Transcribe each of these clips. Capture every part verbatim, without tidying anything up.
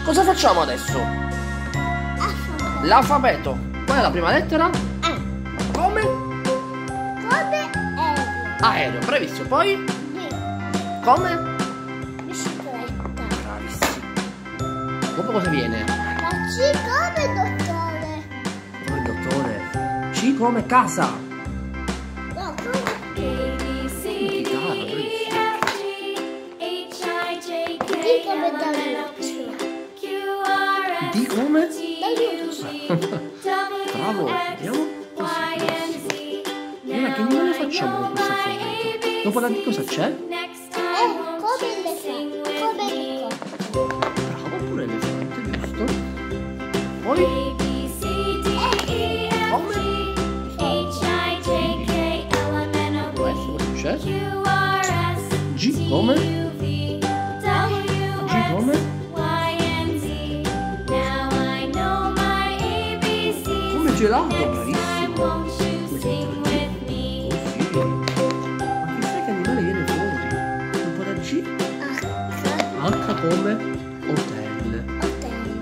Cosa facciamo adesso? Alfabeto. L'alfabeto. Qual è la prima lettera? A. Come? Come aereo. Aereo, bravissimo. Poi? B. Come? Bicicletta. Bravissimo. Dopo cosa viene? La C come dottore. Come il dottore. C come casa. No, come D come Danuccio. D come? Danuccio. Bravo, vediamo. Allora, che animale facciamo con questo alfabeto? Dopo la D cosa c'è? Eh, come elefante. Come elicottero. Bravo, pure l'elefante, giusto? Poi? Come? Questo cosa c'è? G come? G come? Come gelato, bravissimo. Come senti? Oh sì. Ma chissà che animale viene fuori? Dopo la G? H. H come? Hotel. Hotel.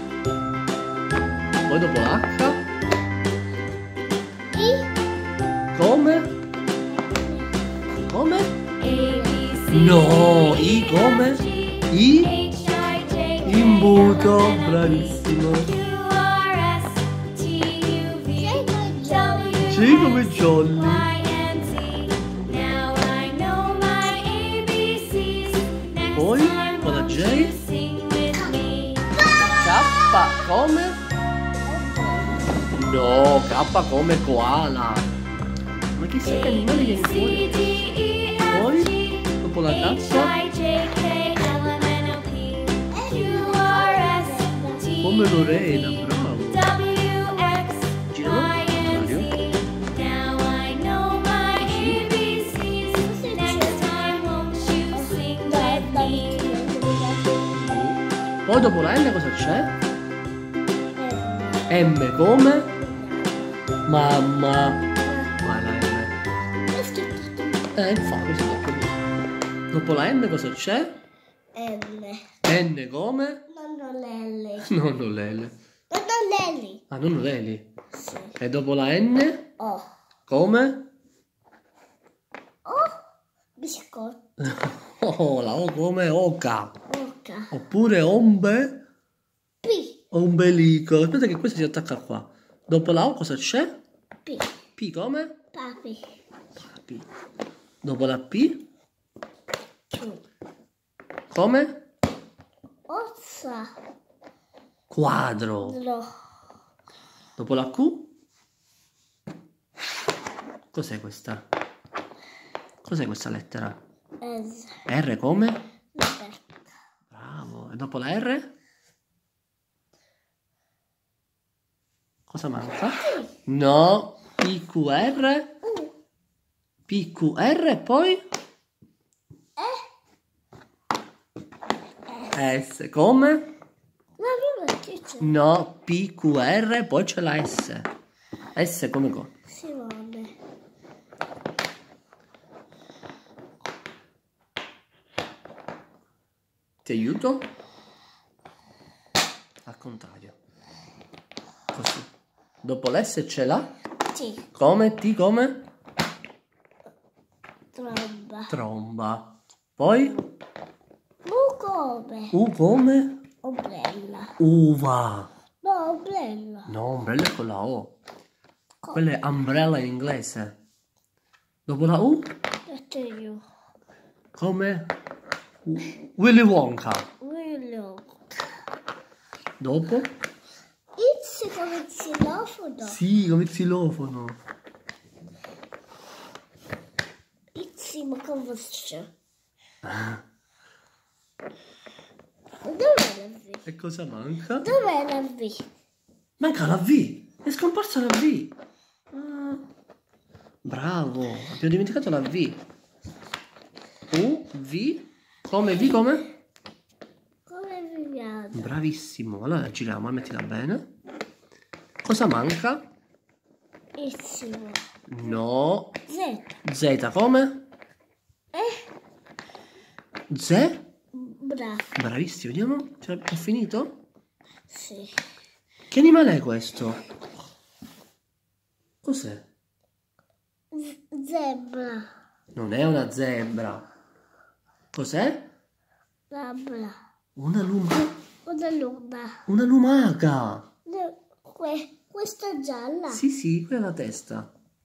Poi dopo la H? I. Come? Come? No, I come? I? Imbuto, bravissimo. C come Jolly. Poi con la J? K come? No, K come koala. Ma chissà che animale viene fuori. Poi, dopo la K, come Lorena, bravo. Giralo, Mario. Poi dopo la L cosa c'è? M come? Mamma. Vai la M. Eh, infatti, si può capire. Dopo la N cosa c'è? L. N come? Nonno Lelli. Nonno Lele. Nonno Lelli. Ah, nonno Leli. Sì. E dopo la N? O. Come? O. Biscotto. Oh, la O come? Oca. Oca. Oppure ombe? P. Ombelico. Aspetta che questo si attacca qua. Dopo la O cosa c'è? P. P come? Papi. Papi. Dopo la P? Q. Come? Ossa. Quadro. Dro. Dopo la Q? Cos'è questa? Cos'è questa lettera? S. R come? Roberta. Bravo. E dopo la R? Cosa manca? No. P Q R? U. P Q R e poi? S come? Ma non che c'è? No, P Q R, poi c'è la S. S come co? Simone. Ti aiuto? Al contrario. Così. Dopo l'S c'è la? T. Come? T come? Tromba. Tromba. Poi? U come? U come? Ombrella. Uva. No, ombrella. No, ombrella è con la O. Quella è umbrella in inglese. Dopo la U? Detto io. Come? Willy Wonka. Willow. Dopo? It's come xilofono. Sì, come xilofono. It's ma come c'è. Dov'è la V? E cosa manca? Dov'è la V? Manca la V. È scomparsa la V. Ah, bravo. Abbiamo dimenticato la V. U, V. Come V come? Come viviamo? Bravissimo. Allora giriamo, mettila bene. Cosa manca? It's. No. Z. Z come? Eh? Z? Bra. luna. Bravissimo, vediamo. Ce l'abbiamo finito? Sì. Che animale è questo? Cos'è? Z- Zebra. Non è una zebra. Cos'è? Zebra. Una lumaca. Una luna. Una lumaca. Que- questa è gialla. Sì, sì, quella è la testa.